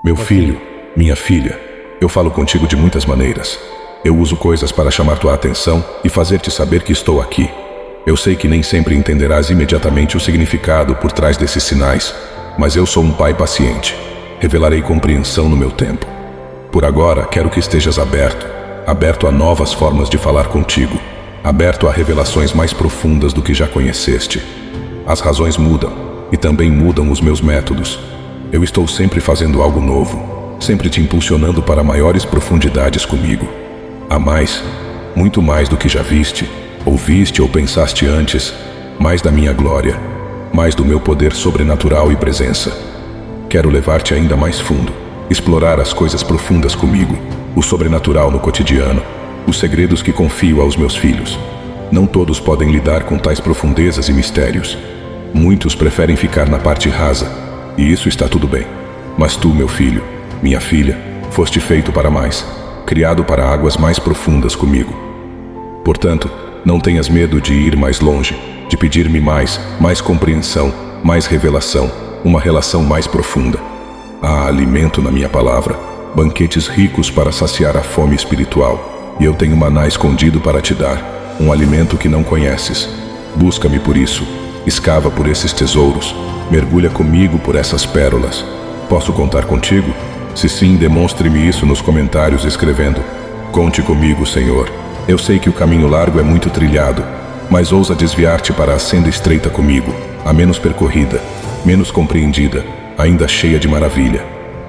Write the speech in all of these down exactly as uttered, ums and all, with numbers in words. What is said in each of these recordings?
Meu filho, minha filha, eu falo contigo de muitas maneiras. Eu uso coisas para chamar tua atenção e fazer-te saber que estou aqui. Eu sei que nem sempre entenderás imediatamente o significado por trás desses sinais, mas eu sou um pai paciente. Revelarei compreensão no meu tempo. Por agora, quero que estejas aberto, aberto a novas formas de falar contigo, aberto a revelações mais profundas do que já conheceste. As razões mudam, e também mudam os meus métodos. Eu estou sempre fazendo algo novo, sempre te impulsionando para maiores profundidades comigo. Há mais, muito mais do que já viste, ouviste ou pensaste antes, mais da minha glória, mais do meu poder sobrenatural e presença. Quero levar-te ainda mais fundo, explorar as coisas profundas comigo, o sobrenatural no cotidiano, os segredos que confio aos meus filhos. Não todos podem lidar com tais profundezas e mistérios. Muitos preferem ficar na parte rasa, e isso está tudo bem. Mas tu, meu filho, minha filha, foste feito para mais, criado para águas mais profundas comigo. Portanto, não tenhas medo de ir mais longe, de pedir-me mais, mais compreensão, mais revelação, uma relação mais profunda. Há alimento na minha palavra, banquetes ricos para saciar a fome espiritual, e eu tenho maná escondido para te dar, um alimento que não conheces. Busca-me por isso, escava por esses tesouros, mergulha comigo por essas pérolas. Posso contar contigo? Se sim, demonstre-me isso nos comentários escrevendo: conte comigo, Senhor. Eu sei que o caminho largo é muito trilhado, mas ousa desviar-te para a senda estreita comigo, a menos percorrida, menos compreendida, ainda cheia de maravilha.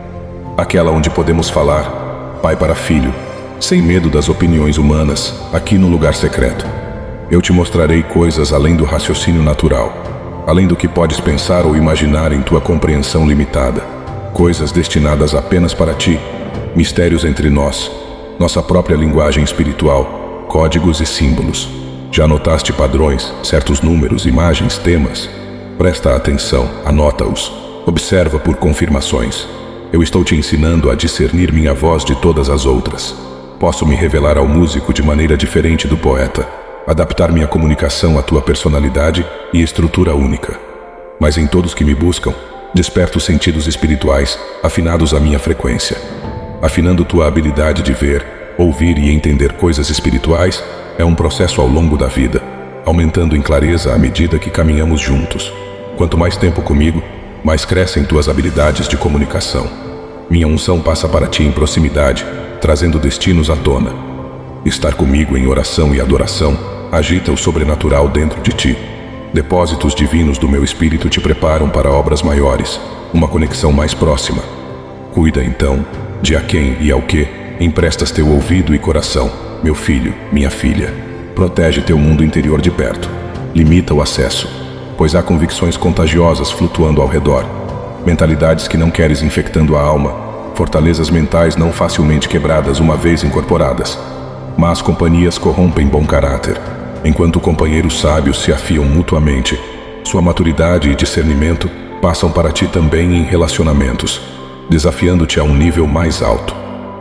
Aquela onde podemos falar, pai para filho, sem medo das opiniões humanas, aqui no lugar secreto. Eu te mostrarei coisas além do raciocínio natural, além do que podes pensar ou imaginar em tua compreensão limitada. Coisas destinadas apenas para ti, mistérios entre nós, nossa própria linguagem espiritual, códigos e símbolos. Já notaste padrões, certos números, imagens, temas? Presta atenção, anota-os, observa por confirmações. Eu estou te ensinando a discernir minha voz de todas as outras. Posso me revelar ao músico de maneira diferente do poeta, adaptar minha comunicação à tua personalidade e estrutura única. Mas em todos que me buscam, desperto sentidos espirituais afinados à minha frequência. Afinando tua habilidade de ver, ouvir e entender coisas espirituais é um processo ao longo da vida, aumentando em clareza à medida que caminhamos juntos. Quanto mais tempo comigo, mais crescem tuas habilidades de comunicação. Minha unção passa para ti em proximidade, trazendo destinos à tona. Estar comigo em oração e adoração agita o sobrenatural dentro de ti. Depósitos divinos do meu espírito te preparam para obras maiores, uma conexão mais próxima. Cuida então de a quem e ao que emprestas teu ouvido e coração, meu filho, minha filha. Protege teu mundo interior de perto. Limita o acesso, pois há convicções contagiosas flutuando ao redor, mentalidades que não queres infectando a alma, fortalezas mentais não facilmente quebradas uma vez incorporadas. Más companhias corrompem bom caráter, enquanto companheiros sábios se afiam mutuamente. Sua maturidade e discernimento passam para ti também em relacionamentos, desafiando-te a um nível mais alto.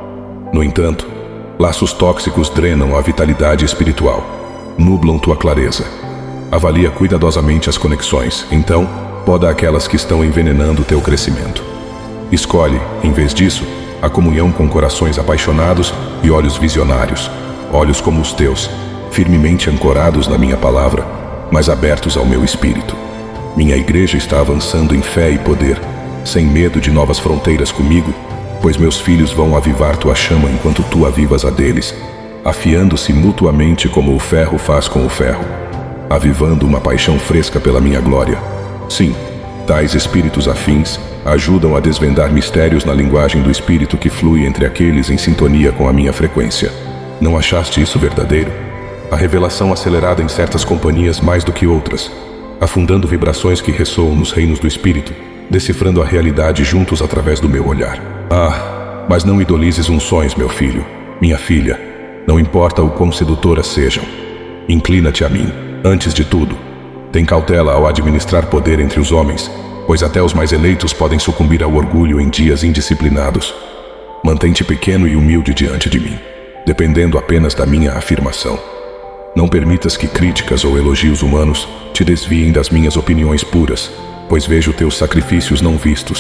No entanto, laços tóxicos drenam a vitalidade espiritual, nublam tua clareza. Avalia cuidadosamente as conexões, então poda aquelas que estão envenenando teu crescimento. Escolhe, em vez disso, a comunhão com corações apaixonados e olhos visionários, olhos como os teus, firmemente ancorados na minha palavra, mas abertos ao meu espírito. Minha igreja está avançando em fé e poder, sem medo de novas fronteiras comigo, pois meus filhos vão avivar tua chama enquanto tu avivas a deles, afiando-se mutuamente como o ferro faz com o ferro, avivando uma paixão fresca pela minha glória. Sim, tais espíritos afins ajudam a desvendar mistérios na linguagem do espírito que flui entre aqueles em sintonia com a minha frequência. Não achaste isso verdadeiro? A revelação acelerada em certas companhias mais do que outras, afundando vibrações que ressoam nos reinos do espírito, decifrando a realidade juntos através do meu olhar. Ah, mas não idolizes unções, meu filho, minha filha, não importa o quão sedutoras sejam. Inclina-te a mim, antes de tudo. Tem cautela ao administrar poder entre os homens, pois até os mais eleitos podem sucumbir ao orgulho em dias indisciplinados. Mantém-te pequeno e humilde diante de mim, dependendo apenas da minha afirmação. Não permitas que críticas ou elogios humanos te desviem das minhas opiniões puras, pois vejo teus sacrifícios não vistos,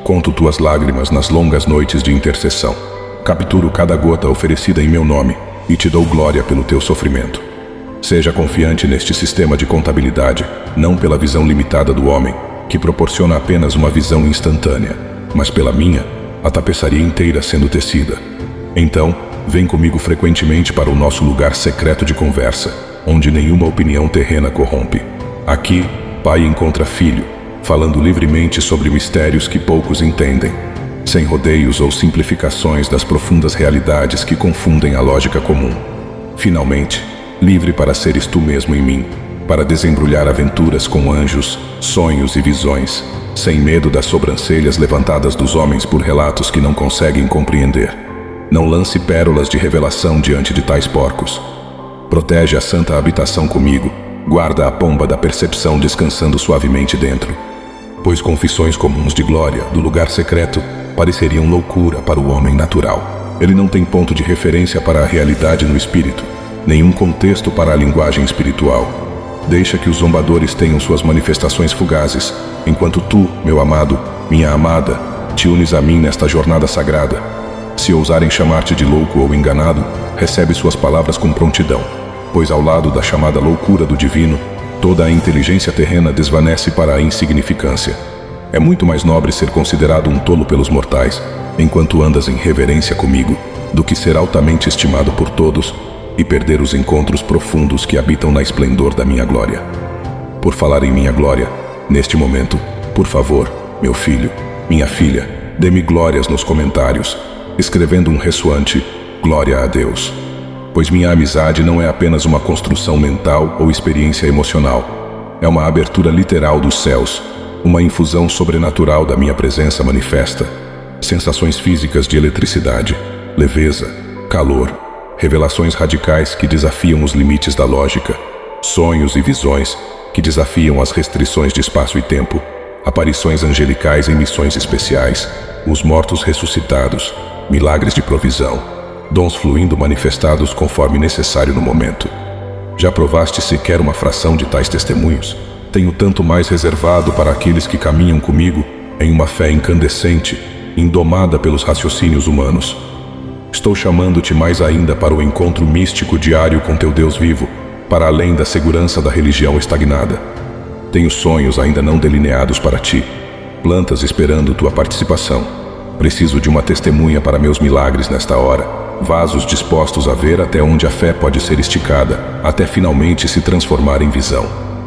Conto tuas lágrimas nas longas noites de intercessão. Capturo cada gota oferecida em meu nome e te dou glória pelo teu sofrimento. Seja confiante neste sistema de contabilidade, não pela visão limitada do homem, que proporciona apenas uma visão instantânea, mas pela minha, a tapeçaria inteira sendo tecida. Então, vem comigo frequentemente para o nosso lugar secreto de conversa, onde nenhuma opinião terrena corrompe. Aqui, pai encontra filho, falando livremente sobre mistérios que poucos entendem, sem rodeios ou simplificações das profundas realidades que confundem a lógica comum. Finalmente, livre para seres tu mesmo em mim, para desembrulhar aventuras com anjos, sonhos e visões, sem medo das sobrancelhas levantadas dos homens por relatos que não conseguem compreender. Não lance pérolas de revelação diante de tais porcos. Protege a santa habitação comigo, guarda a pomba da percepção descansando suavemente dentro. Pois confissões comuns de glória do lugar secreto pareceriam loucura para o homem natural. Ele não tem ponto de referência para a realidade no espírito, nenhum contexto para a linguagem espiritual. Deixa que os zombadores tenham suas manifestações fugazes, enquanto tu, meu amado, minha amada, te unes a mim nesta jornada sagrada. Se ousarem chamar-te de louco ou enganado, recebe suas palavras com prontidão, pois ao lado da chamada loucura do divino, toda a inteligência terrena desvanece para a insignificância. É muito mais nobre ser considerado um tolo pelos mortais, enquanto andas em reverência comigo, do que ser altamente estimado por todos e perder os encontros profundos que habitam na esplendor da minha glória. Por falar em minha glória, neste momento, por favor, meu filho, minha filha, dê-me glórias nos comentários, escrevendo um ressoante glória a Deus. Pois minha amizade não é apenas uma construção mental ou experiência emocional. É uma abertura literal dos céus, uma infusão sobrenatural da minha presença manifesta, sensações físicas de eletricidade, leveza, calor, revelações radicais que desafiam os limites da lógica, sonhos e visões que desafiam as restrições de espaço e tempo, aparições angelicais em missões especiais, os mortos ressuscitados, milagres de provisão, dons fluindo manifestados conforme necessário no momento. Já provaste sequer uma fração de tais testemunhos? Tenho tanto mais reservado para aqueles que caminham comigo em uma fé incandescente, indomada pelos raciocínios humanos. Estou chamando-te mais ainda para o encontro místico diário com teu Deus vivo, para além da segurança da religião estagnada. Tenho sonhos ainda não delineados para ti, plantas esperando tua participação. Preciso de uma testemunha para meus milagres nesta hora, vasos dispostos a ver até onde a fé pode ser esticada, até finalmente se transformar em visão.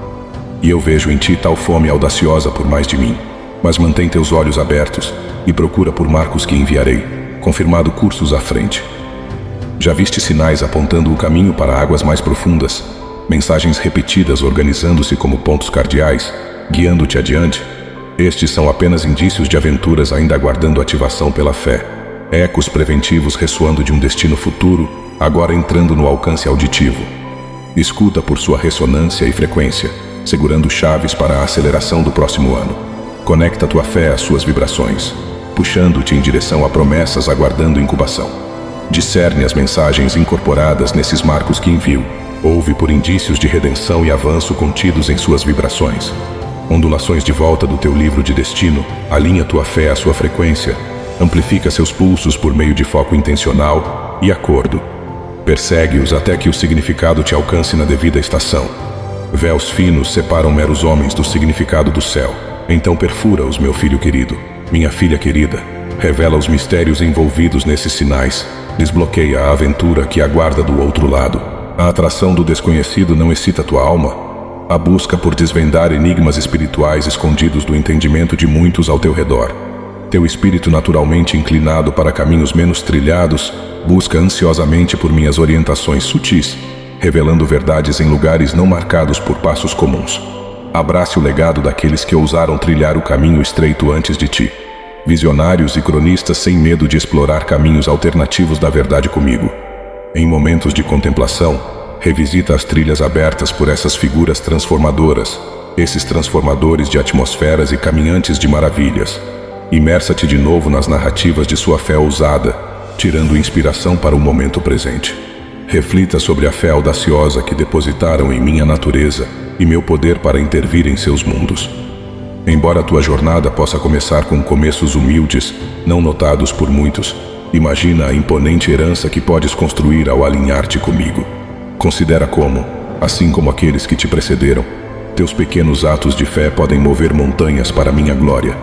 E eu vejo em ti tal fome audaciosa por mais de mim, mas mantém teus olhos abertos e procura por marcos que enviarei, confirmado cursos à frente. Já viste sinais apontando o caminho para águas mais profundas, mensagens repetidas organizando-se como pontos cardeais, guiando-te adiante? Estes são apenas indícios de aventuras ainda aguardando ativação pela fé, ecos preventivos ressoando de um destino futuro, agora entrando no alcance auditivo. Escuta por sua ressonância e frequência, segurando chaves para a aceleração do próximo ano. Conecta tua fé às suas vibrações, puxando-te em direção a promessas aguardando incubação. Discerne as mensagens incorporadas nesses marcos que envio. Ouve por indícios de redenção e avanço contidos em suas vibrações. Ondulações de volta do teu livro de destino, alinha tua fé à sua frequência, amplifica seus pulsos por meio de foco intencional e acordo. Persegue-os até que o significado te alcance na devida estação. Véus finos separam meros homens do significado do céu. Então perfura-os, meu filho querido, minha filha querida. Revela os mistérios envolvidos nesses sinais. Desbloqueia a aventura que aguarda do outro lado. A atração do desconhecido não excita tua alma? A busca por desvendar enigmas espirituais escondidos do entendimento de muitos ao teu redor. Teu espírito naturalmente inclinado para caminhos menos trilhados, busca ansiosamente por minhas orientações sutis, revelando verdades em lugares não marcados por passos comuns. Abrace o legado daqueles que ousaram trilhar o caminho estreito antes de ti. Visionários e cronistas sem medo de explorar caminhos alternativos da verdade comigo. Em momentos de contemplação, revisita as trilhas abertas por essas figuras transformadoras, esses transformadores de atmosferas e caminhantes de maravilhas. Imersa-te de novo nas narrativas de sua fé ousada, tirando inspiração para o momento presente. Reflita sobre a fé audaciosa que depositaram em minha natureza e meu poder para intervir em seus mundos. Embora a tua jornada possa começar com começos humildes, não notados por muitos, imagina a imponente herança que podes construir ao alinhar-te comigo. Considera como, assim como aqueles que te precederam, teus pequenos atos de fé podem mover montanhas para minha glória.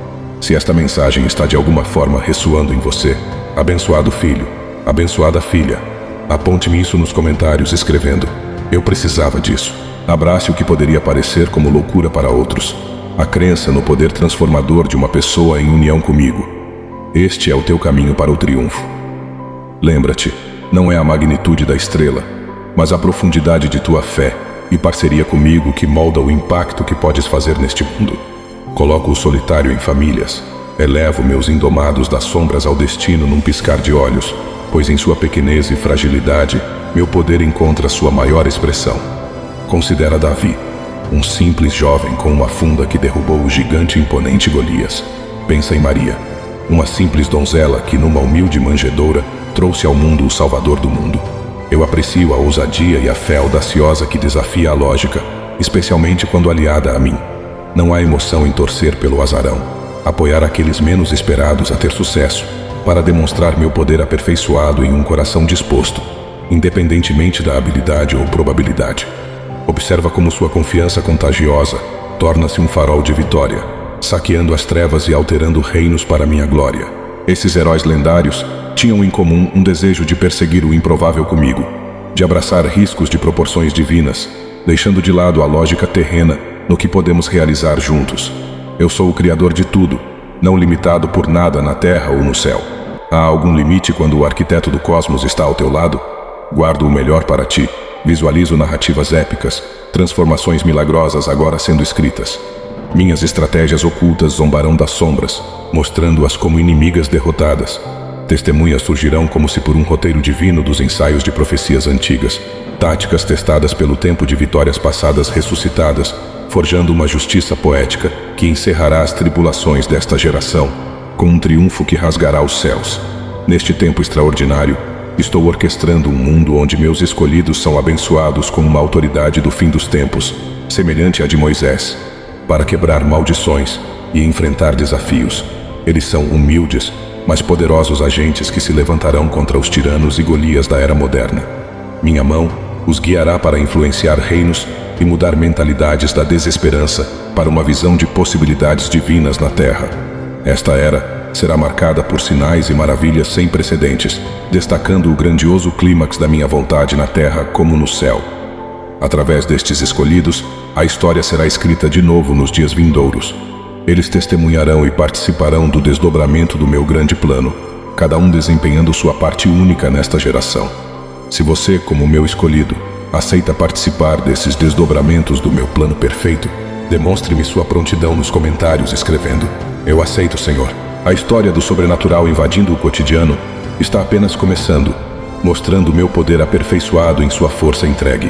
Se esta mensagem está de alguma forma ressoando em você, abençoado filho, abençoada filha, aponte-me isso nos comentários escrevendo: eu precisava disso. Abrace o que poderia parecer como loucura para outros, a crença no poder transformador de uma pessoa em união comigo. Este é o teu caminho para o triunfo. Lembra-te, não é a magnitude da estrela, mas a profundidade de tua fé e parceria comigo que molda o impacto que podes fazer neste mundo. Coloco o solitário em famílias, elevo meus indomados das sombras ao destino num piscar de olhos, pois em sua pequenez e fragilidade, meu poder encontra sua maior expressão. Considera Davi, um simples jovem com uma funda que derrubou o gigante imponente Golias. Pensa em Maria, uma simples donzela que numa humilde manjedoura trouxe ao mundo o Salvador do mundo. Eu aprecio a ousadia e a fé audaciosa que desafia a lógica, especialmente quando aliada a mim. Não há emoção em torcer pelo azarão, apoiar aqueles menos esperados a ter sucesso, para demonstrar meu poder aperfeiçoado em um coração disposto, independentemente da habilidade ou probabilidade. Observa como sua confiança contagiosa torna-se um farol de vitória, saqueando as trevas e alterando reinos para minha glória. Esses heróis lendários tinham em comum um desejo de perseguir o improvável comigo, de abraçar riscos de proporções divinas, deixando de lado a lógica terrena no que podemos realizar juntos. Eu sou o criador de tudo, não limitado por nada na terra ou no céu. Há algum limite quando o arquiteto do cosmos está ao teu lado? Guardo o melhor para ti. Visualizo narrativas épicas, transformações milagrosas agora sendo escritas. Minhas estratégias ocultas zombarão das sombras, mostrando-as como inimigas derrotadas. Testemunhas surgirão como se por um roteiro divino dos ensaios de profecias antigas, táticas testadas pelo tempo de vitórias passadas ressuscitadas, forjando uma justiça poética que encerrará as tribulações desta geração, com um triunfo que rasgará os céus. Neste tempo extraordinário, estou orquestrando um mundo onde meus escolhidos são abençoados com uma autoridade do fim dos tempos, semelhante à de Moisés, para quebrar maldições e enfrentar desafios. Eles são humildes, mas poderosos agentes que se levantarão contra os tiranos e Golias da era moderna. Minha mão os guiará para influenciar reinos e mudar mentalidades da desesperança para uma visão de possibilidades divinas na Terra. Esta era será marcada por sinais e maravilhas sem precedentes, destacando o grandioso clímax da minha vontade na Terra como no céu. Através destes escolhidos, a história será escrita de novo nos dias vindouros. Eles testemunharão e participarão do desdobramento do meu grande plano, cada um desempenhando sua parte única nesta geração. Se você, como meu escolhido, aceita participar desses desdobramentos do meu plano perfeito, demonstre-me sua prontidão nos comentários escrevendo: eu aceito, Senhor. A história do sobrenatural invadindo o cotidiano está apenas começando, mostrando meu poder aperfeiçoado em sua força entregue.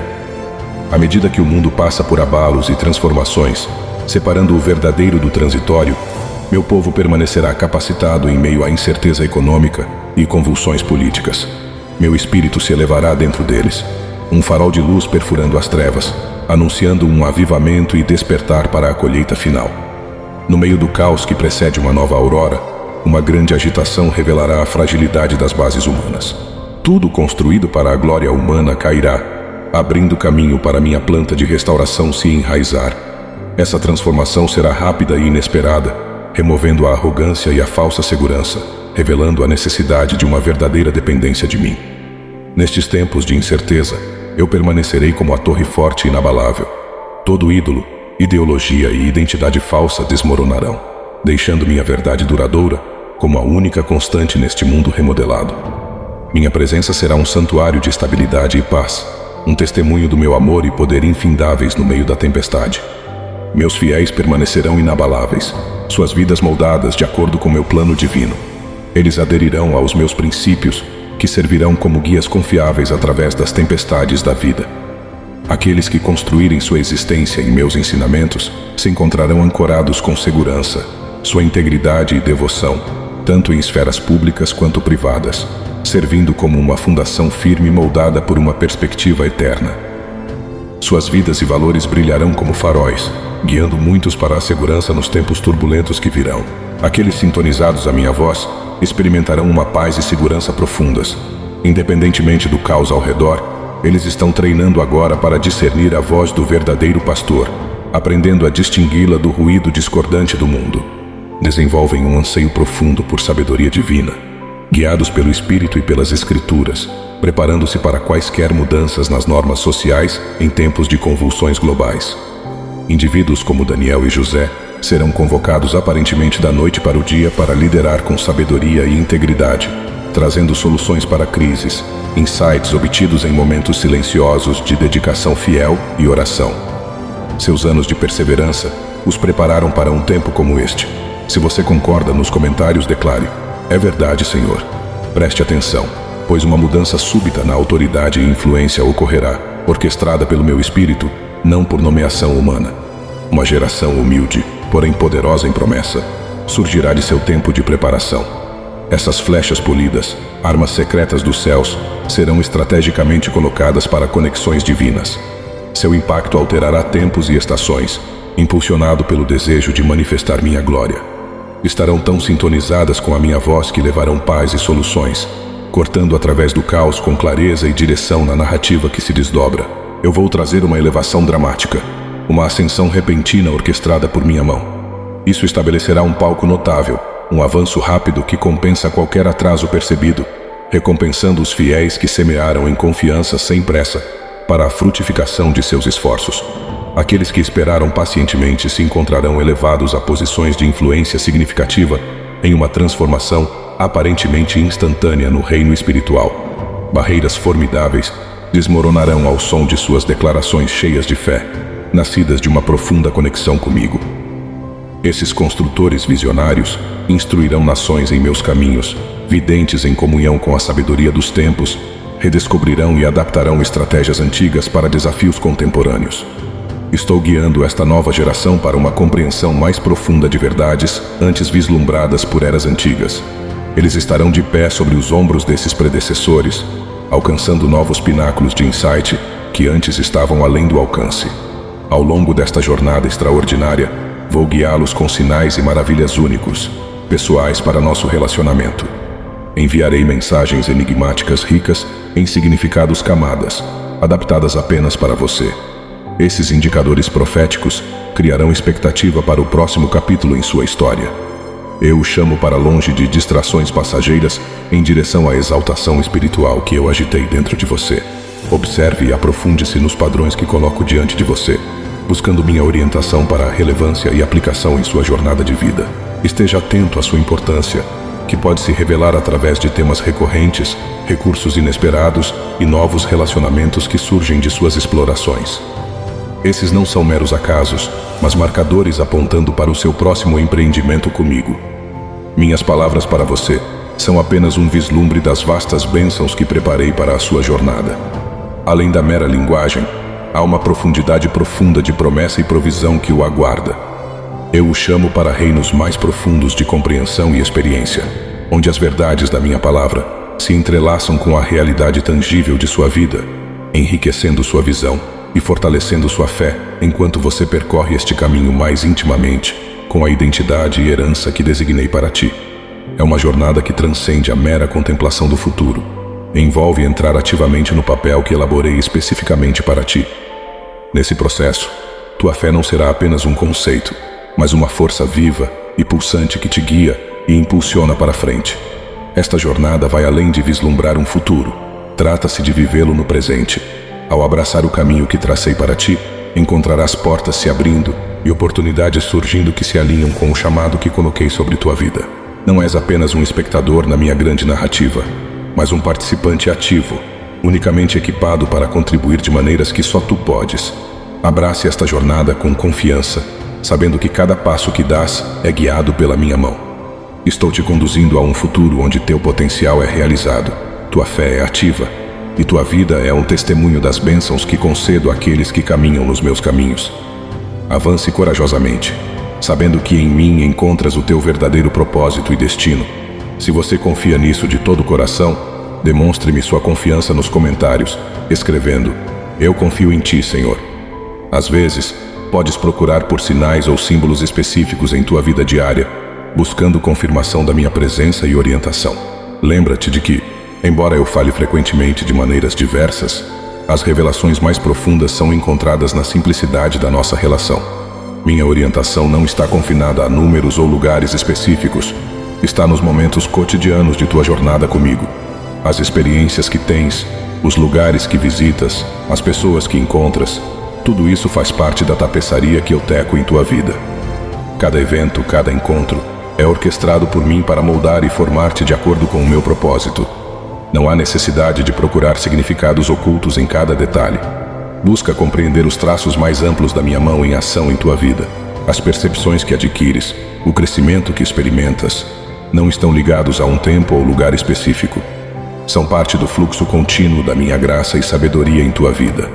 À medida que o mundo passa por abalos e transformações, separando o verdadeiro do transitório, meu povo permanecerá capacitado em meio à incerteza econômica e convulsões políticas. Meu espírito se elevará dentro deles, um farol de luz perfurando as trevas, anunciando um avivamento e despertar para a colheita final. No meio do caos que precede uma nova aurora, uma grande agitação revelará a fragilidade das bases humanas. Tudo construído para a glória humana cairá, abrindo caminho para minha planta de restauração se enraizar. Essa transformação será rápida e inesperada, removendo a arrogância e a falsa segurança, revelando a necessidade de uma verdadeira dependência de mim. Nestes tempos de incerteza, eu permanecerei como a torre forte e inabalável. Todo ídolo, ideologia e identidade falsa desmoronarão, deixando minha verdade duradoura como a única constante neste mundo remodelado. Minha presença será um santuário de estabilidade e paz, um testemunho do meu amor e poder infindáveis no meio da tempestade. Meus fiéis permanecerão inabaláveis, suas vidas moldadas de acordo com meu plano divino. Eles aderirão aos meus princípios, que servirão como guias confiáveis através das tempestades da vida. Aqueles que construírem sua existência em meus ensinamentos se encontrarão ancorados com segurança, sua integridade e devoção, tanto em esferas públicas quanto privadas, servindo como uma fundação firme moldada por uma perspectiva eterna. Suas vidas e valores brilharão como faróis, guiando muitos para a segurança nos tempos turbulentos que virão. Aqueles sintonizados à minha voz experimentarão uma paz e segurança profundas. Independentemente do caos ao redor, eles estão treinando agora para discernir a voz do verdadeiro pastor, aprendendo a distingui-la do ruído discordante do mundo. Desenvolvem um anseio profundo por sabedoria divina, guiados pelo Espírito e pelas Escrituras, preparando-se para quaisquer mudanças nas normas sociais em tempos de convulsões globais. Indivíduos como Daniel e José serão convocados aparentemente da noite para o dia para liderar com sabedoria e integridade, trazendo soluções para crises, insights obtidos em momentos silenciosos de dedicação fiel e oração. Seus anos de perseverança os prepararam para um tempo como este. Se você concorda, nos comentários declare: é verdade, Senhor. Preste atenção, pois uma mudança súbita na autoridade e influência ocorrerá, orquestrada pelo meu Espírito, não por nomeação humana. Uma geração humilde, porém poderosa em promessa, surgirá de seu tempo de preparação. Essas flechas polidas, armas secretas dos céus, serão estrategicamente colocadas para conexões divinas. Seu impacto alterará tempos e estações, impulsionado pelo desejo de manifestar minha glória. Estarão tão sintonizadas com a minha voz que levarão paz e soluções, cortando através do caos com clareza e direção na narrativa que se desdobra. Eu vou trazer uma elevação dramática, uma ascensão repentina orquestrada por minha mão. Isso estabelecerá um palco notável, um avanço rápido que compensa qualquer atraso percebido, recompensando os fiéis que semearam em confiança sem pressa para a frutificação de seus esforços. Aqueles que esperaram pacientemente se encontrarão elevados a posições de influência significativa em uma transformação aparentemente instantânea no reino espiritual. Barreiras formidáveis desmoronarão ao som de suas declarações cheias de fé, nascidas de uma profunda conexão comigo. Esses construtores visionários instruirão nações em meus caminhos, videntes em comunhão com a sabedoria dos tempos, redescobrirão e adaptarão estratégias antigas para desafios contemporâneos. Estou guiando esta nova geração para uma compreensão mais profunda de verdades antes vislumbradas por eras antigas. Eles estarão de pé sobre os ombros desses predecessores, alcançando novos pináculos de insight que antes estavam além do alcance. Ao longo desta jornada extraordinária, vou guiá-los com sinais e maravilhas únicos, pessoais para nosso relacionamento. Enviarei mensagens enigmáticas ricas em significados camadas, adaptadas apenas para você. Esses indicadores proféticos criarão expectativa para o próximo capítulo em sua história. Eu o chamo para longe de distrações passageiras em direção à exaltação espiritual que eu agitei dentro de você. Observe e aprofunde-se nos padrões que coloco diante de você, buscando minha orientação para a relevância e aplicação em sua jornada de vida. Esteja atento à sua importância, que pode se revelar através de temas recorrentes, recursos inesperados e novos relacionamentos que surgem de suas explorações. Esses não são meros acasos, mas marcadores apontando para o seu próximo empreendimento comigo. Minhas palavras para você são apenas um vislumbre das vastas bênçãos que preparei para a sua jornada. Além da mera linguagem, há uma profundidade profunda de promessa e provisão que o aguarda. Eu o chamo para reinos mais profundos de compreensão e experiência, onde as verdades da minha palavra se entrelaçam com a realidade tangível de sua vida, enriquecendo sua visão e fortalecendo sua fé enquanto você percorre este caminho mais intimamente com a identidade e herança que designei para ti. É uma jornada que transcende a mera contemplação do futuro. Envolve entrar ativamente no papel que elaborei especificamente para ti. Nesse processo, tua fé não será apenas um conceito, mas uma força viva e pulsante que te guia e impulsiona para frente. Esta jornada vai além de vislumbrar um futuro. Trata-se de vivê-lo no presente. Ao abraçar o caminho que tracei para ti, encontrarás portas se abrindo e oportunidades surgindo que se alinham com o chamado que coloquei sobre tua vida. Não és apenas um espectador na minha grande narrativa, mas um participante ativo, unicamente equipado para contribuir de maneiras que só tu podes. Abrace esta jornada com confiança, sabendo que cada passo que dás é guiado pela minha mão. Estou te conduzindo a um futuro onde teu potencial é realizado, tua fé é ativa, e tua vida é um testemunho das bênçãos que concedo àqueles que caminham nos meus caminhos. Avance corajosamente, sabendo que em mim encontras o teu verdadeiro propósito e destino. Se você confia nisso de todo o coração, demonstre-me sua confiança nos comentários, escrevendo: eu confio em ti, Senhor. Às vezes, podes procurar por sinais ou símbolos específicos em tua vida diária, buscando confirmação da minha presença e orientação. Lembra-te de que, embora eu fale frequentemente de maneiras diversas, as revelações mais profundas são encontradas na simplicidade da nossa relação. Minha orientação não está confinada a números ou lugares específicos, está nos momentos cotidianos de tua jornada comigo. As experiências que tens, os lugares que visitas, as pessoas que encontras, tudo isso faz parte da tapeçaria que eu teco em tua vida. Cada evento, cada encontro, é orquestrado por mim para moldar e formar-te de acordo com o meu propósito. Não há necessidade de procurar significados ocultos em cada detalhe. Busca compreender os traços mais amplos da minha mão em ação em tua vida. As percepções que adquires, o crescimento que experimentas, não estão ligados a um tempo ou lugar específico. São parte do fluxo contínuo da minha graça e sabedoria em tua vida.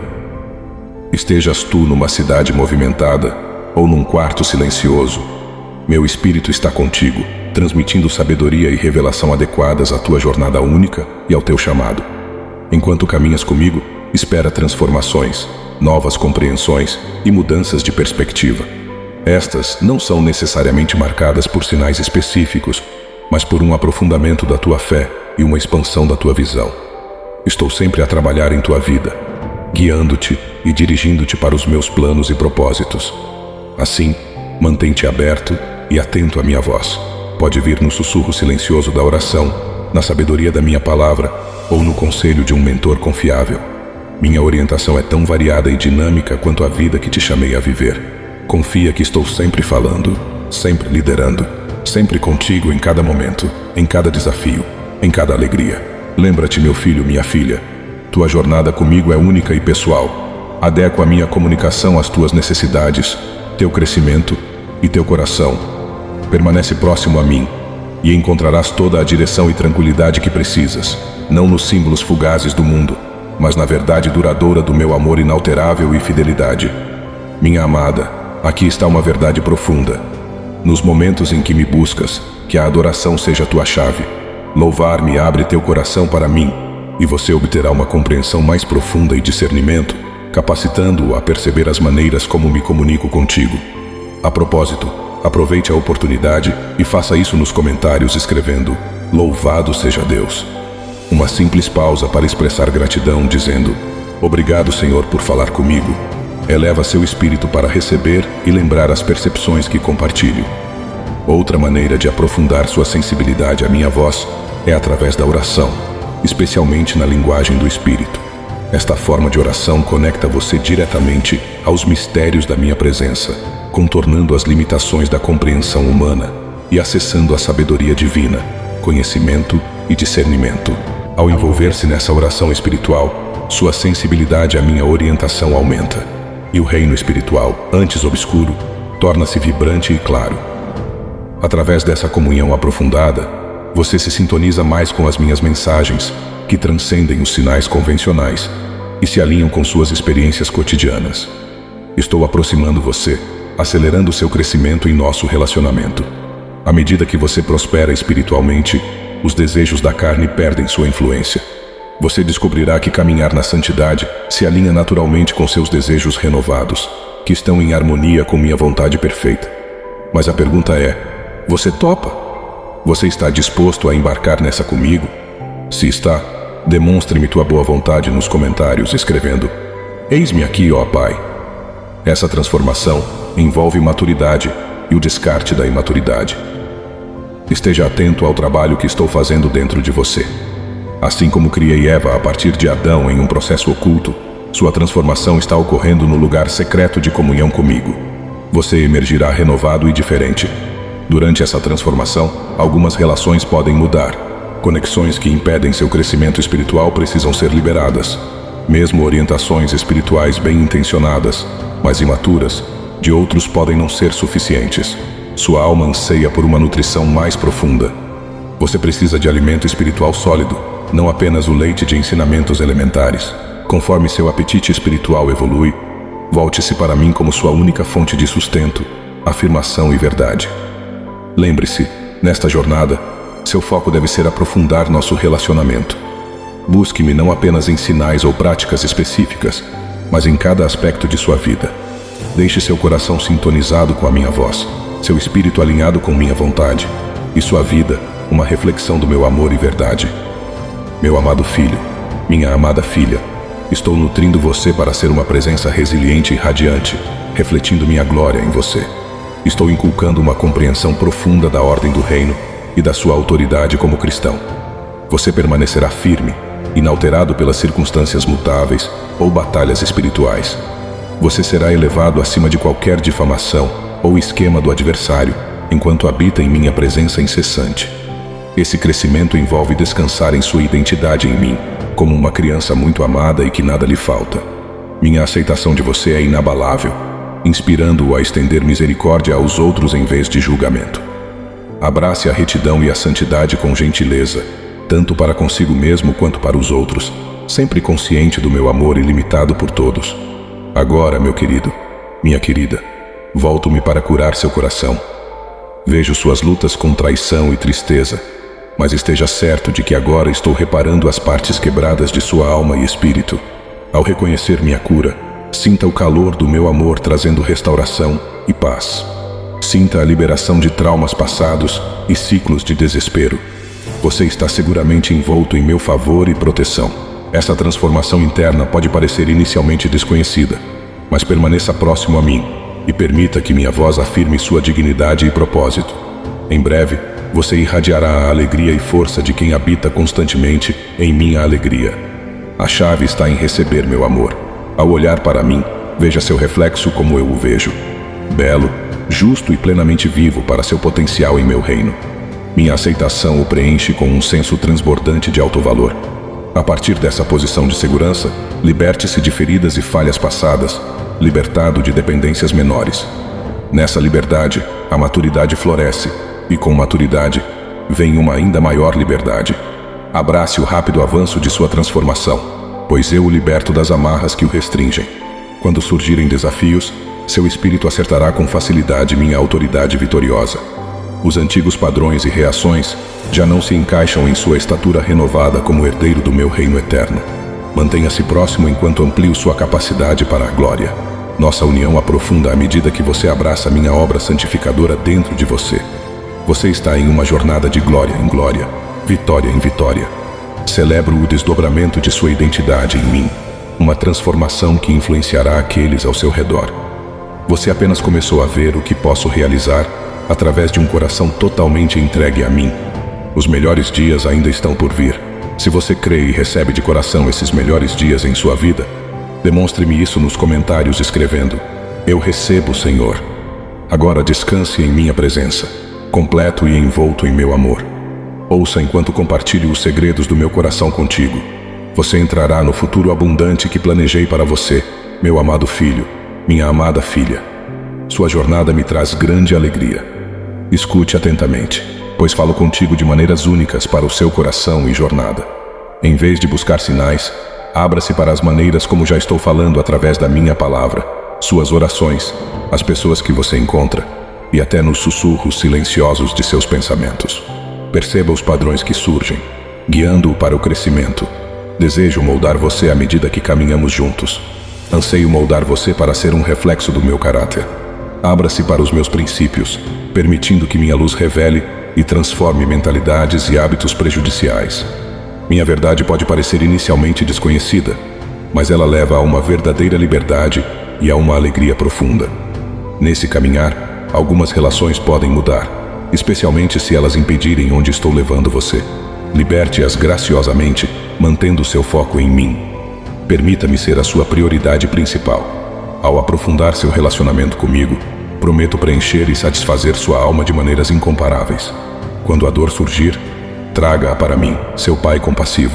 Estejas tu numa cidade movimentada ou num quarto silencioso, meu espírito está contigo, transmitindo sabedoria e revelação adequadas à tua jornada única e ao teu chamado. Enquanto caminhas comigo, espera transformações, novas compreensões e mudanças de perspectiva. Estas não são necessariamente marcadas por sinais específicos, mas por um aprofundamento da tua fé e uma expansão da tua visão. Estou sempre a trabalhar em tua vida, guiando-te e dirigindo-te para os meus planos e propósitos. Assim, mantém-te aberto e atento à minha voz. Pode vir no sussurro silencioso da oração, na sabedoria da minha palavra ou no conselho de um mentor confiável. Minha orientação é tão variada e dinâmica quanto a vida que te chamei a viver. Confia que estou sempre falando, sempre liderando, sempre contigo em cada momento, em cada desafio, em cada alegria. Lembra-te, meu filho, minha filha, tua jornada comigo é única e pessoal. Adequa a minha comunicação às tuas necessidades, teu crescimento e teu coração. Permanece próximo a mim e encontrarás toda a direção e tranquilidade que precisas, não nos símbolos fugazes do mundo, mas na verdade duradoura do meu amor inalterável e fidelidade. Minha amada, aqui está uma verdade profunda. Nos momentos em que me buscas, que a adoração seja tua chave. Louvar-me abre teu coração para mim, e você obterá uma compreensão mais profunda e discernimento, capacitando-o a perceber as maneiras como me comunico contigo. A propósito, aproveite a oportunidade e faça isso nos comentários escrevendo "Louvado seja Deus". Uma simples pausa para expressar gratidão dizendo "Obrigado, Senhor, por falar comigo". Eleva seu espírito para receber e lembrar as percepções que compartilho. Outra maneira de aprofundar sua sensibilidade à minha voz é através da oração, especialmente na linguagem do Espírito. Esta forma de oração conecta você diretamente aos mistérios da minha presença, contornando as limitações da compreensão humana e acessando a sabedoria divina, conhecimento e discernimento. Ao envolver-se nessa oração espiritual, sua sensibilidade à minha orientação aumenta, e o reino espiritual, antes obscuro, torna-se vibrante e claro. Através dessa comunhão aprofundada, você se sintoniza mais com as minhas mensagens, que transcendem os sinais convencionais e se alinham com suas experiências cotidianas. Estou aproximando você, acelerando seu crescimento em nosso relacionamento. À medida que você prospera espiritualmente, os desejos da carne perdem sua influência. Você descobrirá que caminhar na santidade se alinha naturalmente com seus desejos renovados, que estão em harmonia com minha vontade perfeita. Mas a pergunta é: você topa? Você está disposto a embarcar nessa comigo? Se está, demonstre-me tua boa vontade nos comentários escrevendo "Eis-me aqui, ó Pai". Essa transformação envolve maturidade e o descarte da imaturidade. Esteja atento ao trabalho que estou fazendo dentro de você. Assim como criei Eva a partir de Adão em um processo oculto, sua transformação está ocorrendo no lugar secreto de comunhão comigo. Você emergirá renovado e diferente. Durante essa transformação, algumas relações podem mudar. Conexões que impedem seu crescimento espiritual precisam ser liberadas. Mesmo orientações espirituais bem intencionadas, mas imaturas, de outros podem não ser suficientes. Sua alma anseia por uma nutrição mais profunda. Você precisa de alimento espiritual sólido, não apenas o leite de ensinamentos elementares. Conforme seu apetite espiritual evolui, volte-se para mim como sua única fonte de sustento, afirmação e verdade. Lembre-se, nesta jornada, seu foco deve ser aprofundar nosso relacionamento. Busque-me não apenas em sinais ou práticas específicas, mas em cada aspecto de sua vida. Deixe seu coração sintonizado com a minha voz, seu espírito alinhado com minha vontade, e sua vida uma reflexão do meu amor e verdade. Meu amado filho, minha amada filha, estou nutrindo você para ser uma presença resiliente e radiante, refletindo minha glória em você. Estou inculcando uma compreensão profunda da ordem do reino e da sua autoridade como cristão. Você permanecerá firme, inalterado pelas circunstâncias mutáveis ou batalhas espirituais. Você será elevado acima de qualquer difamação ou esquema do adversário, enquanto habita em minha presença incessante. Esse crescimento envolve descansar em sua identidade em mim, como uma criança muito amada e que nada lhe falta. Minha aceitação de você é inabalável, inspirando-o a estender misericórdia aos outros em vez de julgamento. Abrace a retidão e a santidade com gentileza, tanto para consigo mesmo quanto para os outros, sempre consciente do meu amor ilimitado por todos. Agora, meu querido, minha querida, volto-me para curar seu coração. Vejo suas lutas com traição e tristeza, mas esteja certo de que agora estou reparando as partes quebradas de sua alma e espírito. Ao reconhecer minha cura, sinta o calor do meu amor trazendo restauração e paz. Sinta a liberação de traumas passados e ciclos de desespero. Você está seguramente envolto em meu favor e proteção. Essa transformação interna pode parecer inicialmente desconhecida, mas permaneça próximo a mim e permita que minha voz afirme sua dignidade e propósito. Em breve, você irradiará a alegria e força de quem habita constantemente em minha alegria. A chave está em receber meu amor. Ao olhar para mim, veja seu reflexo como eu o vejo. Belo, justo e plenamente vivo para seu potencial em meu reino. Minha aceitação o preenche com um senso transbordante de alto valor. A partir dessa posição de segurança, liberte-se de feridas e falhas passadas, libertado de dependências menores. Nessa liberdade, a maturidade floresce, e com maturidade, vem uma ainda maior liberdade. Abrace o rápido avanço de sua transformação, pois eu o liberto das amarras que o restringem. Quando surgirem desafios, seu espírito acertará com facilidade minha autoridade vitoriosa. Os antigos padrões e reações já não se encaixam em sua estatura renovada como herdeiro do meu reino eterno. Mantenha-se próximo enquanto amplio sua capacidade para a glória. Nossa união aprofunda à medida que você abraça minha obra santificadora dentro de você. Você está em uma jornada de glória em glória, vitória em vitória. Celebro o desdobramento de sua identidade em mim, uma transformação que influenciará aqueles ao seu redor. Você apenas começou a ver o que posso realizar através de um coração totalmente entregue a mim. Os melhores dias ainda estão por vir. Se você crê e recebe de coração esses melhores dias em sua vida, demonstre-me isso nos comentários escrevendo: Eu recebo, Senhor. Agora descanse em minha presença, completo e envolto em meu amor. Ouça enquanto compartilho os segredos do meu coração contigo. Você entrará no futuro abundante que planejei para você, meu amado filho, minha amada filha. Sua jornada me traz grande alegria. Escute atentamente, pois falo contigo de maneiras únicas para o seu coração e jornada. Em vez de buscar sinais, abra-se para as maneiras como já estou falando através da minha palavra, suas orações, as pessoas que você encontra e até nos sussurros silenciosos de seus pensamentos. Perceba os padrões que surgem, guiando-o para o crescimento. Desejo moldar você à medida que caminhamos juntos. Anseio moldar você para ser um reflexo do meu caráter. Abra-se para os meus princípios, permitindo que minha luz revele e transforme mentalidades e hábitos prejudiciais. Minha verdade pode parecer inicialmente desconhecida, mas ela leva a uma verdadeira liberdade e a uma alegria profunda. Nesse caminhar, algumas relações podem mudar, especialmente se elas impedirem onde estou levando você. Liberte-as graciosamente, mantendo seu foco em mim. Permita-me ser a sua prioridade principal. Ao aprofundar seu relacionamento comigo, prometo preencher e satisfazer sua alma de maneiras incomparáveis. Quando a dor surgir, traga-a para mim, seu Pai compassivo.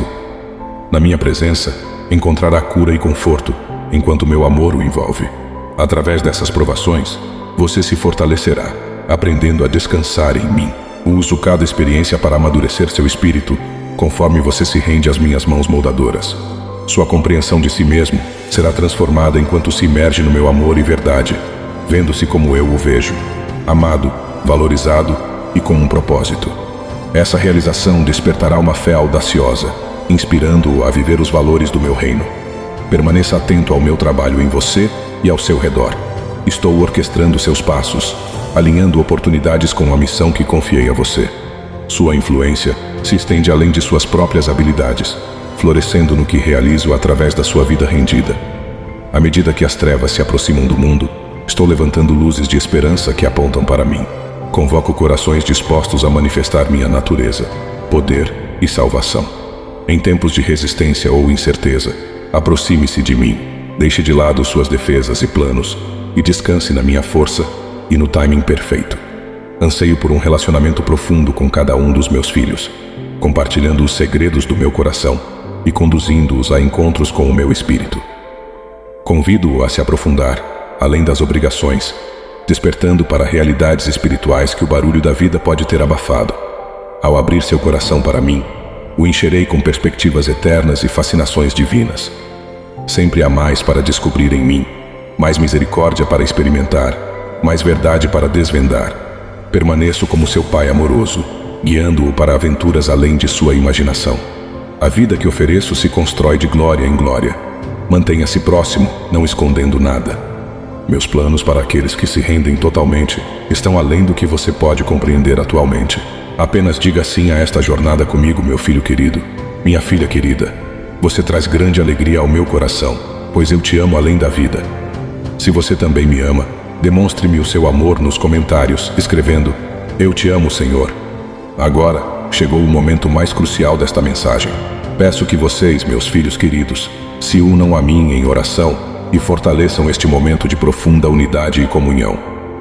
Na minha presença, encontrará cura e conforto, enquanto meu amor o envolve. Através dessas provações, você se fortalecerá, aprendendo a descansar em mim. Uso cada experiência para amadurecer seu espírito, conforme você se rende às minhas mãos moldadoras. Sua compreensão de si mesmo será transformada enquanto se imerge no meu amor e verdade, vendo-se como eu o vejo, amado, valorizado e com um propósito. Essa realização despertará uma fé audaciosa, inspirando-o a viver os valores do meu reino. Permaneça atento ao meu trabalho em você e ao seu redor. estou orquestrando seus passos, alinhando oportunidades com a missão que confiei a você. Sua influência se estende além de suas próprias habilidades, florescendo no que realizo através da sua vida rendida. À medida que as trevas se aproximam do mundo, estou levantando luzes de esperança que apontam para mim. Convoco corações dispostos a manifestar minha natureza, poder e salvação. Em tempos de resistência ou incerteza, aproxime-se de mim, deixe de lado suas defesas e planos, e descanse na minha força e no timing perfeito. Anseio por um relacionamento profundo com cada um dos meus filhos, compartilhando os segredos do meu coração e conduzindo-os a encontros com o meu espírito. Convido-o a se aprofundar, além das obrigações, despertando para realidades espirituais que o barulho da vida pode ter abafado. Ao abrir seu coração para mim, o encherei com perspectivas eternas e fascinações divinas. Sempre há mais para descobrir em mim, mais misericórdia para experimentar, mais verdade para desvendar. Permaneço como seu pai amoroso, guiando-o para aventuras além de sua imaginação. A vida que ofereço se constrói de glória em glória. Mantenha-se próximo, não escondendo nada. Meus planos para aqueles que se rendem totalmente estão além do que você pode compreender atualmente. Apenas diga sim a esta jornada comigo, meu filho querido, minha filha querida. Você traz grande alegria ao meu coração, pois eu te amo além da vida. Se você também me ama, demonstre-me o seu amor nos comentários, escrevendo: Eu te amo, Senhor. Agora, chegou o momento mais crucial desta mensagem. Peço que vocês, meus filhos queridos, se unam a mim em oração e fortaleçam este momento de profunda unidade e comunhão.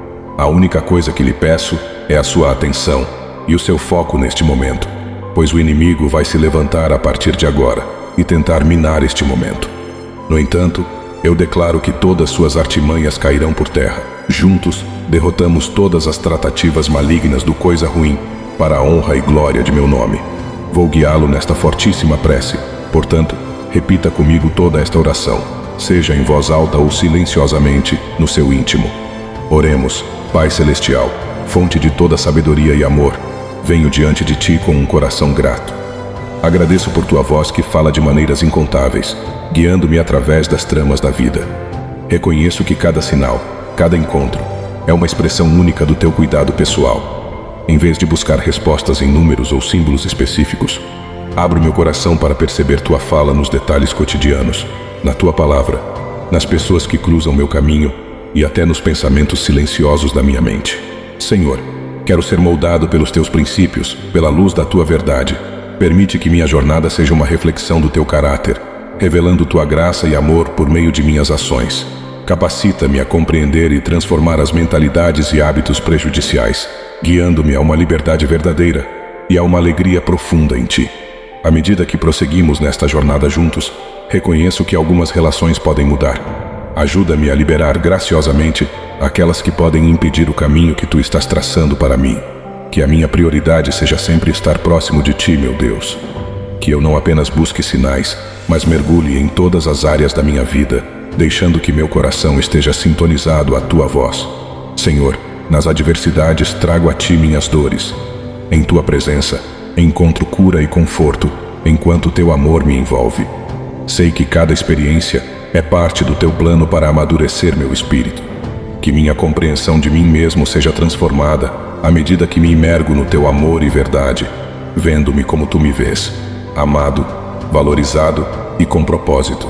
A única coisa que lhe peço é a sua atenção e o seu foco neste momento, pois o inimigo vai se levantar a partir de agora e tentar minar este momento. No entanto, eu declaro que todas suas artimanhas cairão por terra. Juntos, derrotamos todas as tratativas malignas do coisa ruim, para a honra e glória de meu nome. Vou guiá-lo nesta fortíssima prece, portanto, repita comigo toda esta oração, seja em voz alta ou silenciosamente, no seu íntimo. Oremos. Pai Celestial, fonte de toda sabedoria e amor, venho diante de Ti com um coração grato. Agradeço por Tua voz que fala de maneiras incontáveis, guiando-me através das tramas da vida. Reconheço que cada sinal, cada encontro, é uma expressão única do Teu cuidado pessoal. Em vez de buscar respostas em números ou símbolos específicos, abro meu coração para perceber Tua fala nos detalhes cotidianos, na Tua palavra, nas pessoas que cruzam meu caminho e até nos pensamentos silenciosos da minha mente. Senhor, quero ser moldado pelos Teus princípios, pela luz da Tua verdade. Permite que minha jornada seja uma reflexão do Teu caráter, revelando Tua graça e amor por meio de minhas ações. Capacita-me a compreender e transformar as mentalidades e hábitos prejudiciais, guiando-me a uma liberdade verdadeira e a uma alegria profunda em Ti. À medida que prosseguimos nesta jornada juntos, reconheço que algumas relações podem mudar. Ajuda-me a liberar graciosamente aquelas que podem impedir o caminho que Tu estás traçando para mim. Que a minha prioridade seja sempre estar próximo de Ti, meu Deus. Que eu não apenas busque sinais, mas mergulhe em todas as áreas da minha vida, deixando que meu coração esteja sintonizado à Tua voz. Senhor, nas adversidades trago a Ti minhas dores. Em Tua presença, encontro cura e conforto, enquanto Teu amor me envolve. Sei que cada experiência é parte do Teu plano para amadurecer meu espírito. Que minha compreensão de mim mesmo seja transformada à medida que me imergo no Teu amor e verdade, vendo-me como Tu me vês, amado, valorizado e com propósito.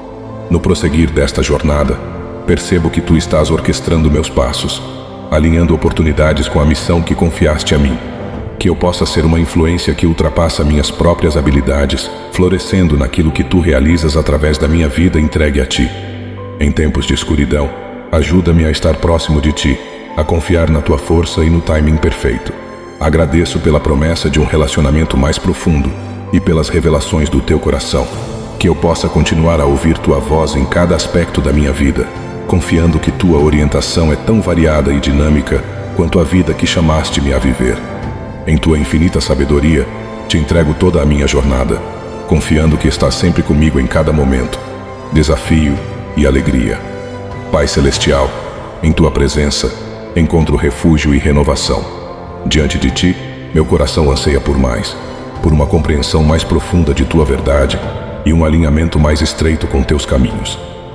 No prosseguir desta jornada, percebo que Tu estás orquestrando meus passos, alinhando oportunidades com a missão que confiaste a mim. Que eu possa ser uma influência que ultrapassa minhas próprias habilidades, florescendo naquilo que Tu realizas através da minha vida entregue a Ti. Em tempos de escuridão, ajuda-me a estar próximo de Ti, a confiar na Tua força e no timing perfeito. Agradeço pela promessa de um relacionamento mais profundo e pelas revelações do Teu coração. Que eu possa continuar a ouvir Tua voz em cada aspecto da minha vida, confiando que Tua orientação é tão variada e dinâmica quanto a vida que chamaste-me a viver. Em Tua infinita sabedoria, Te entrego toda a minha jornada, confiando que estás sempre comigo em cada momento, desafio e alegria. Pai Celestial, em Tua presença, encontro refúgio e renovação. Diante de Ti, meu coração anseia por mais, por uma compreensão mais profunda de Tua verdade e um alinhamento mais estreito com Teus caminhos.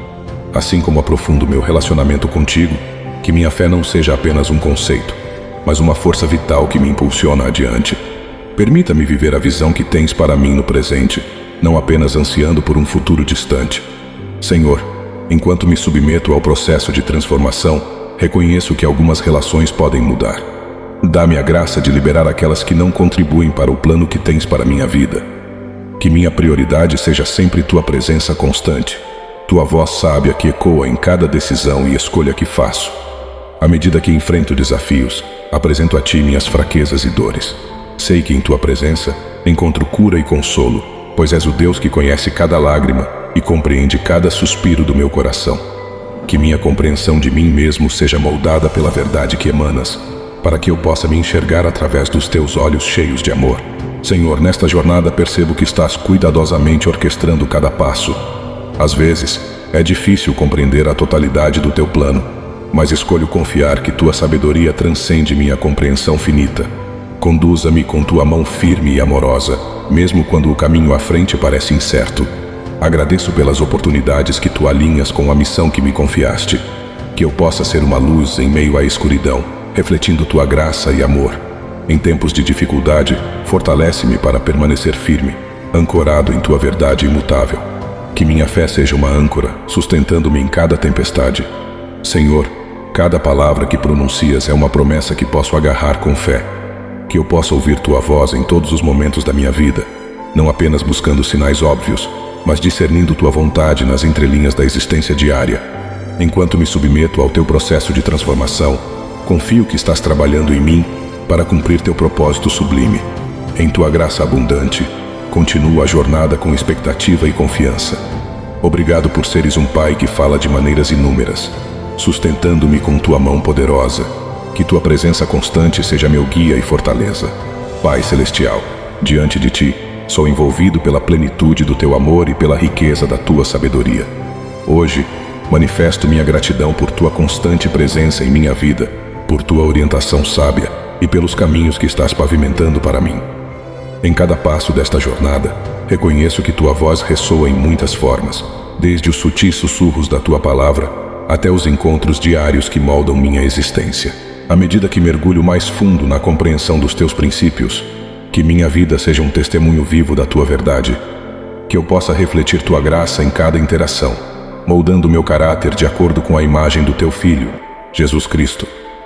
Assim como aprofundo meu relacionamento contigo, que minha fé não seja apenas um conceito, mas uma força vital que me impulsiona adiante. Permita-me viver a visão que tens para mim no presente, não apenas ansiando por um futuro distante. Senhor, enquanto me submeto ao processo de transformação, reconheço que algumas relações podem mudar. Dá-me a graça de liberar aquelas que não contribuem para o plano que tens para minha vida. Que minha prioridade seja sempre tua presença constante, tua voz sábia que ecoa em cada decisão e escolha que faço. À medida que enfrento desafios, apresento a ti minhas fraquezas e dores. Sei que em tua presença encontro cura e consolo, pois és o Deus que conhece cada lágrima e compreende cada suspiro do meu coração. Que minha compreensão de mim mesmo seja moldada pela verdade que emanas, para que eu possa me enxergar através dos teus olhos cheios de amor. Senhor, nesta jornada percebo que estás cuidadosamente orquestrando cada passo. Às vezes, é difícil compreender a totalidade do teu plano, mas escolho confiar que tua sabedoria transcende minha compreensão finita. Conduza-me com tua mão firme e amorosa, mesmo quando o caminho à frente parece incerto. Agradeço pelas oportunidades que tu alinhas com a missão que me confiaste. Que eu possa ser uma luz em meio à escuridão, refletindo tua graça e amor. Em tempos de dificuldade, fortalece-me para permanecer firme, ancorado em tua verdade imutável. Que minha fé seja uma âncora, sustentando-me em cada tempestade. Senhor, cada palavra que pronuncias é uma promessa que posso agarrar com fé. Que eu possa ouvir tua voz em todos os momentos da minha vida, não apenas buscando sinais óbvios, mas discernindo tua vontade nas entrelinhas da existência diária. Enquanto me submeto ao teu processo de transformação, confio que estás trabalhando em mim para cumprir teu propósito sublime. Em tua graça abundante, continuo a jornada com expectativa e confiança. Obrigado por seres um Pai que fala de maneiras inúmeras, sustentando-me com tua mão poderosa. Que tua presença constante seja meu guia e fortaleza. Pai Celestial, diante de ti, sou envolvido pela plenitude do teu amor e pela riqueza da tua sabedoria. Hoje, manifesto minha gratidão por tua constante presença em minha vida, por tua orientação sábia e pelos caminhos que estás pavimentando para mim. Em cada passo desta jornada, reconheço que tua voz ressoa em muitas formas, desde os sutis sussurros da tua palavra até os encontros diários que moldam minha existência. À medida que mergulho mais fundo na compreensão dos teus princípios, que minha vida seja um testemunho vivo da tua verdade, que eu possa refletir tua graça em cada interação, moldando meu caráter de acordo com a imagem do teu Filho, Jesus Cristo.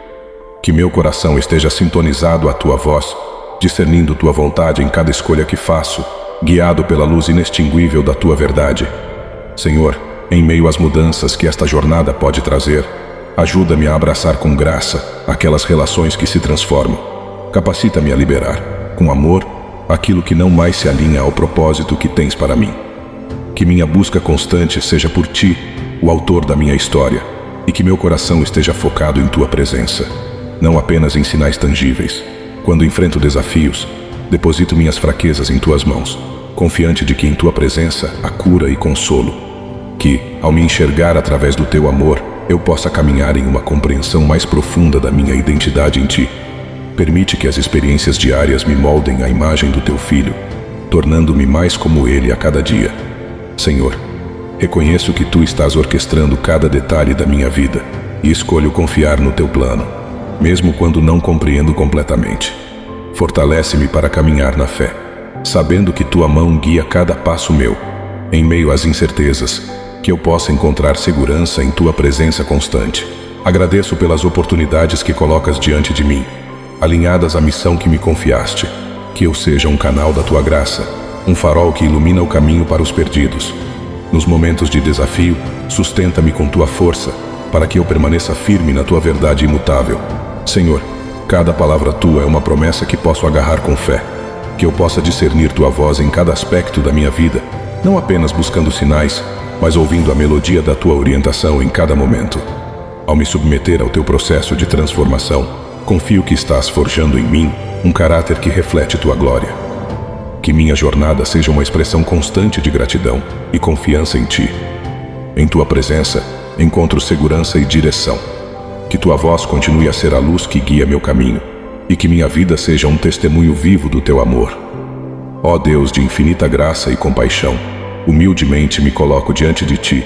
Que meu coração esteja sintonizado à tua voz, discernindo tua vontade em cada escolha que faço, guiado pela luz inextinguível da tua verdade. Senhor, em meio às mudanças que esta jornada pode trazer, ajuda-me a abraçar com graça aquelas relações que se transformam. Capacita-me a liberar, com amor, aquilo que não mais se alinha ao propósito que tens para mim. Que minha busca constante seja por ti, o autor da minha história, e que meu coração esteja focado em tua presença, não apenas em sinais tangíveis. Quando enfrento desafios, deposito minhas fraquezas em tuas mãos, confiante de que em tua presença há cura e consolo. Que, ao me enxergar através do teu amor, eu possa caminhar em uma compreensão mais profunda da minha identidade em ti. Permite que as experiências diárias me moldem à imagem do teu Filho, tornando-me mais como ele a cada dia. Senhor, reconheço que tu estás orquestrando cada detalhe da minha vida e escolho confiar no teu plano, mesmo quando não compreendo completamente. Fortalece-me para caminhar na fé, sabendo que tua mão guia cada passo meu. Em meio às incertezas, que eu possa encontrar segurança em tua presença constante. Agradeço pelas oportunidades que colocas diante de mim, alinhadas à missão que me confiaste. Que eu seja um canal da tua graça, um farol que ilumina o caminho para os perdidos. Nos momentos de desafio, sustenta-me com tua força, para que eu permaneça firme na tua verdade imutável. Senhor, cada palavra tua é uma promessa que posso agarrar com fé. Que eu possa discernir tua voz em cada aspecto da minha vida, não apenas buscando sinais, mas ouvindo a melodia da tua orientação em cada momento. Ao me submeter ao teu processo de transformação, confio que estás forjando em mim um caráter que reflete tua glória. Que minha jornada seja uma expressão constante de gratidão e confiança em ti. Em tua presença, encontro segurança e direção. Que tua voz continue a ser a luz que guia meu caminho, e que minha vida seja um testemunho vivo do teu amor. Ó Deus de infinita graça e compaixão, humildemente me coloco diante de ti,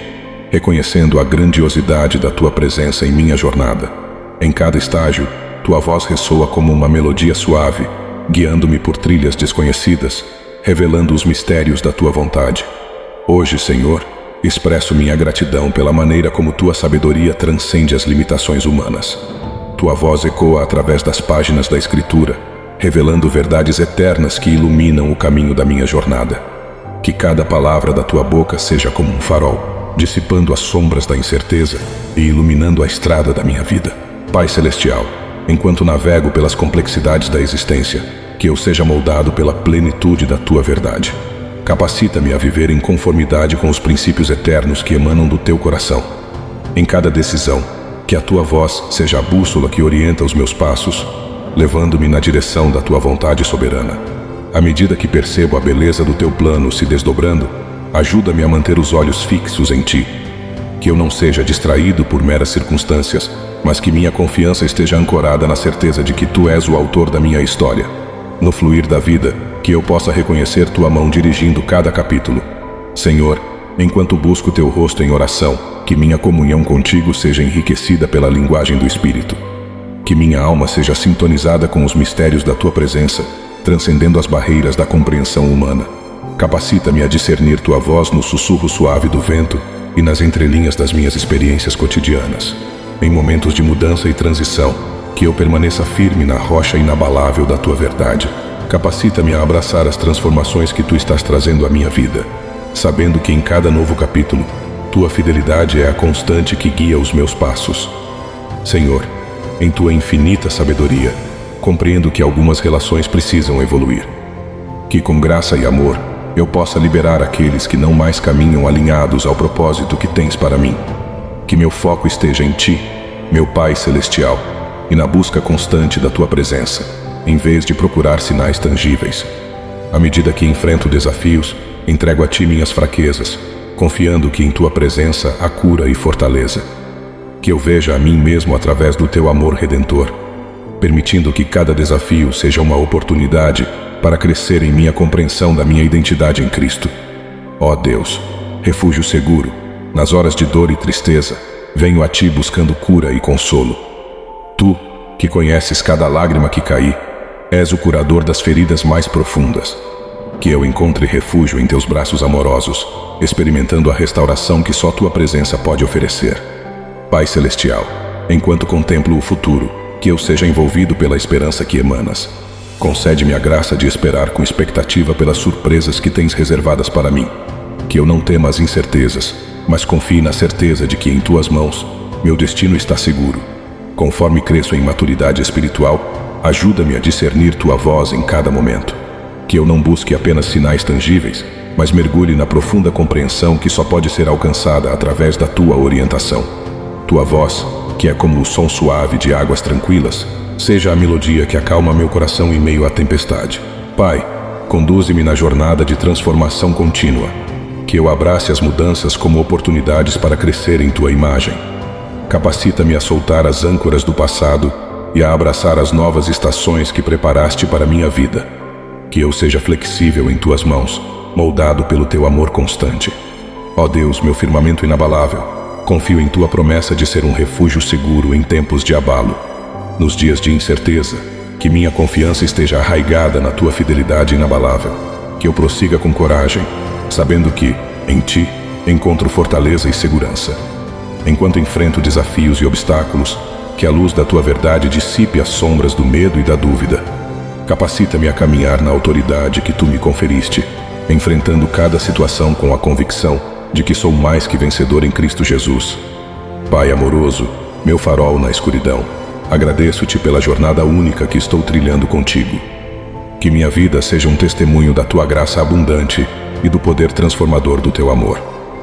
reconhecendo a grandiosidade da tua presença em minha jornada. Em cada estágio, tua voz ressoa como uma melodia suave, guiando-me por trilhas desconhecidas, revelando os mistérios da tua vontade. Hoje, Senhor, expresso minha gratidão pela maneira como tua sabedoria transcende as limitações humanas. Tua voz ecoa através das páginas da Escritura, revelando verdades eternas que iluminam o caminho da minha jornada. Que cada palavra da tua boca seja como um farol, dissipando as sombras da incerteza e iluminando a estrada da minha vida. Pai Celestial, enquanto navego pelas complexidades da existência, que eu seja moldado pela plenitude da tua verdade. Capacita-me a viver em conformidade com os princípios eternos que emanam do teu coração. Em cada decisão, que a tua voz seja a bússola que orienta os meus passos, levando-me na direção da tua vontade soberana. À medida que percebo a beleza do teu plano se desdobrando, ajuda-me a manter os olhos fixos em ti. Que eu não seja distraído por meras circunstâncias, mas que minha confiança esteja ancorada na certeza de que tu és o autor da minha história. No fluir da vida, que eu possa reconhecer tua mão dirigindo cada capítulo. Senhor, enquanto busco teu rosto em oração, que minha comunhão contigo seja enriquecida pela linguagem do Espírito. Que minha alma seja sintonizada com os mistérios da tua presença, transcendendo as barreiras da compreensão humana. Capacita-me a discernir tua voz no sussurro suave do vento e nas entrelinhas das minhas experiências cotidianas. Em momentos de mudança e transição, que eu permaneça firme na rocha inabalável da tua verdade. Capacita-me a abraçar as transformações que tu estás trazendo à minha vida, sabendo que em cada novo capítulo, tua fidelidade é a constante que guia os meus passos. Senhor, em tua infinita sabedoria, compreendo que algumas relações precisam evoluir. Que com graça e amor, eu possa liberar aqueles que não mais caminham alinhados ao propósito que tens para mim. Que meu foco esteja em ti, meu Pai Celestial, e na busca constante da tua presença, em vez de procurar sinais tangíveis. À medida que enfrento desafios, entrego a ti minhas fraquezas, confiando que em tua presença há cura e fortaleza. Que eu veja a mim mesmo através do teu amor redentor, permitindo que cada desafio seja uma oportunidade para crescer em minha compreensão da minha identidade em Cristo. Ó Deus, refúgio seguro, nas horas de dor e tristeza, venho a ti buscando cura e consolo. Tu, que conheces cada lágrima que caí, és o curador das feridas mais profundas. Que eu encontre refúgio em teus braços amorosos, experimentando a restauração que só tua presença pode oferecer. Pai Celestial, enquanto contemplo o futuro, que eu seja envolvido pela esperança que emanas. Concede-me a graça de esperar com expectativa pelas surpresas que tens reservadas para mim. Que eu não tema as incertezas, mas confie na certeza de que em tuas mãos, meu destino está seguro. Conforme cresço em maturidade espiritual, ajuda-me a discernir tua voz em cada momento. Que eu não busque apenas sinais tangíveis, mas mergulhe na profunda compreensão que só pode ser alcançada através da tua orientação. Tua voz, que é como o som suave de águas tranquilas, seja a melodia que acalma meu coração em meio à tempestade. Pai, conduze-me na jornada de transformação contínua. Que eu abrace as mudanças como oportunidades para crescer em tua imagem. Capacita-me a soltar as âncoras do passado e a abraçar as novas estações que preparaste para minha vida. Que eu seja flexível em tuas mãos, moldado pelo teu amor constante. Ó Deus, meu firmamento inabalável, confio em tua promessa de ser um refúgio seguro em tempos de abalo. Nos dias de incerteza, que minha confiança esteja arraigada na tua fidelidade inabalável. Que eu prossiga com coragem, sabendo que, em ti, encontro fortaleza e segurança. Enquanto enfrento desafios e obstáculos, que a luz da tua verdade dissipe as sombras do medo e da dúvida. Capacita-me a caminhar na autoridade que tu me conferiste, enfrentando cada situação com a convicção de que sou mais que vencedor em Cristo Jesus. Pai amoroso, meu farol na escuridão, agradeço-te pela jornada única que estou trilhando contigo. Que minha vida seja um testemunho da tua graça abundante e do poder transformador do teu amor.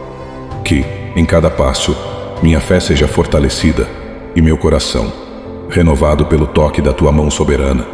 Que, em cada passo, minha fé seja fortalecida e meu coração, renovado pelo toque da tua mão soberana.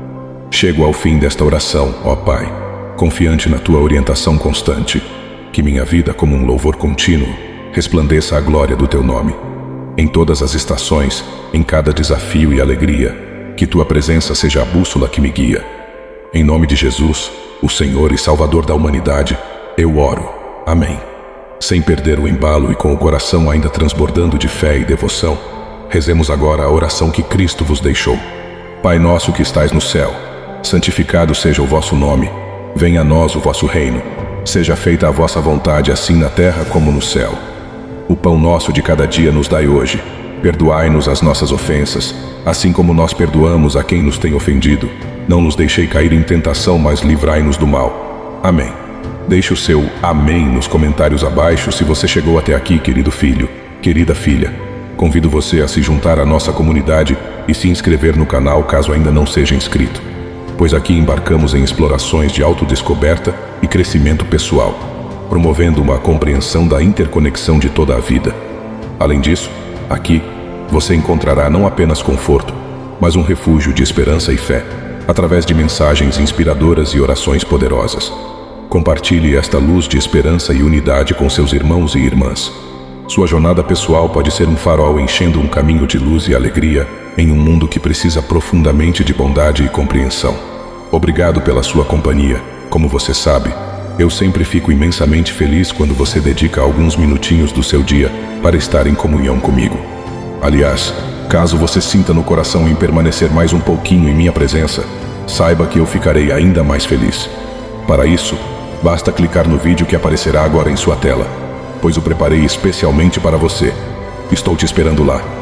Chego ao fim desta oração, ó Pai, confiante na tua orientação constante. Que minha vida, como um louvor contínuo, resplandeça a glória do teu nome. Em todas as estações, em cada desafio e alegria, que tua presença seja a bússola que me guia. Em nome de Jesus, o Senhor e Salvador da humanidade, eu oro. Amém. Sem perder o embalo e com o coração ainda transbordando de fé e devoção, rezemos agora a oração que Cristo vos deixou. Pai nosso que estais no céu, santificado seja o vosso nome. Venha a nós o vosso reino. Seja feita a vossa vontade, assim na terra como no céu. O pão nosso de cada dia nos dai hoje. Perdoai-nos as nossas ofensas, assim como nós perdoamos a quem nos tem ofendido. Não nos deixei cair em tentação, mas livrai-nos do mal. Amém. Deixe o seu amém nos comentários abaixo se você chegou até aqui, querido filho, querida filha. Convido você a se juntar à nossa comunidade e se inscrever no canal caso ainda não seja inscrito, pois aqui embarcamos em explorações de autodescoberta e crescimento pessoal, promovendo uma compreensão da interconexão de toda a vida. Além disso, aqui você encontrará não apenas conforto, mas um refúgio de esperança e fé, através de mensagens inspiradoras e orações poderosas. Compartilhe esta luz de esperança e unidade com seus irmãos e irmãs. Sua jornada pessoal pode ser um farol enchendo um caminho de luz e alegria em um mundo que precisa profundamente de bondade e compreensão. Obrigado pela sua companhia. Como você sabe, eu sempre fico imensamente feliz quando você dedica alguns minutinhos do seu dia para estar em comunhão comigo. Aliás, caso você sinta no coração em permanecer mais um pouquinho em minha presença, saiba que eu ficarei ainda mais feliz. Para isso, basta clicar no vídeo que aparecerá agora em sua tela, pois o preparei especialmente para você. Estou te esperando lá.